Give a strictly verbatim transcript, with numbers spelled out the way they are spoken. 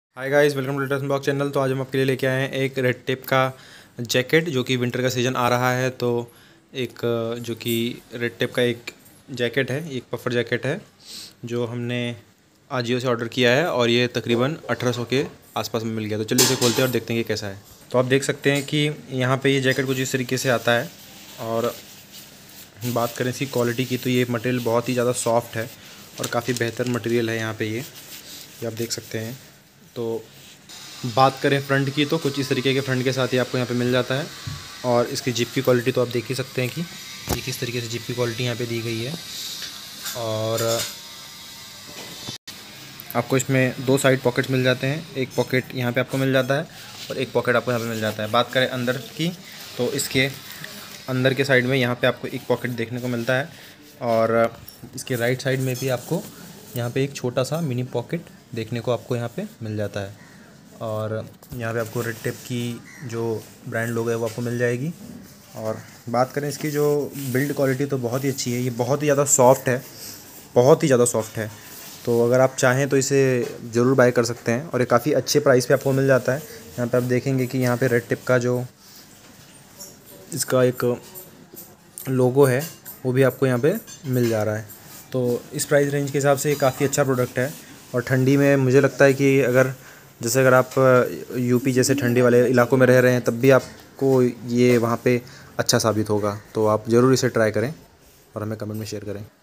Hi guys, welcome to latest blog channel. तो आज हम आपके लिए लेके आए हैं एक रेड टेप का जैकेट, जो कि विंटर का सीज़न आ रहा है। तो एक जो कि रेड टेप का एक जैकेट है, एक पफर जैकेट है जो हमने आजियो से ऑर्डर किया है और ये तकरीबन अठारह सौ के आसपास में मिल गया। तो चलिए इसे खोलते हैं और देखते हैं कि कैसा है। तो आप देख सकते हैं कि यहाँ पर ये जैकेट कुछ इस तरीके से आता है। और बात करें इसकी क्वालिटी की, तो ये मटेरियल बहुत ही ज़्यादा सॉफ्ट है और काफ़ी बेहतर मटेरियल है यहाँ पे। ये ये आप देख सकते हैं। तो बात करें फ्रंट की, तो कुछ इस तरीके के फ्रंट के साथ ही आपको यहाँ पे मिल जाता है। और इसकी जिप की क्वालिटी तो आप देख ही सकते हैं कि ये किस तरीके से जिप की क्वालिटी यहाँ पे दी गई है। और आपको इसमें दो साइड पॉकेट्स मिल जाते हैं। एक पॉकेट यहाँ पे आपको मिल जाता है और एक पॉकेट आपको यहाँ पे मिल जाता है। बात करें अंदर की, तो इसके अंदर के साइड में यहाँ पे आपको एक पॉकेट देखने को मिलता है और इसके राइट साइड में भी आपको यहाँ पे एक छोटा सा मिनी पॉकेट देखने को आपको यहाँ पे मिल जाता है। और यहाँ पे आपको रेड टेप की जो ब्रांड लोगो है वो आपको मिल जाएगी। और बात करें इसकी जो बिल्ड क्वालिटी, तो बहुत ही अच्छी है। ये बहुत ही ज़्यादा सॉफ्ट है, बहुत ही ज़्यादा सॉफ्ट है। तो अगर आप चाहें तो इसे ज़रूर बाय कर सकते हैं और ये काफ़ी अच्छे प्राइस पे आपको मिल जाता है। यहाँ पे आप देखेंगे कि यहाँ पे रेड टेप का जो इसका एक लोगो है वो भी आपको यहाँ पे मिल जा रहा है। तो इस प्राइस रेंज के हिसाब से ये काफ़ी अच्छा प्रोडक्ट है। और ठंडी में मुझे लगता है कि अगर जैसे अगर आप यूपी जैसे ठंडी वाले इलाकों में रह रहे हैं, तब भी आपको ये वहाँ पे अच्छा साबित होगा। तो आप ज़रूर इसे ट्राई करें और हमें कमेंट में शेयर करें।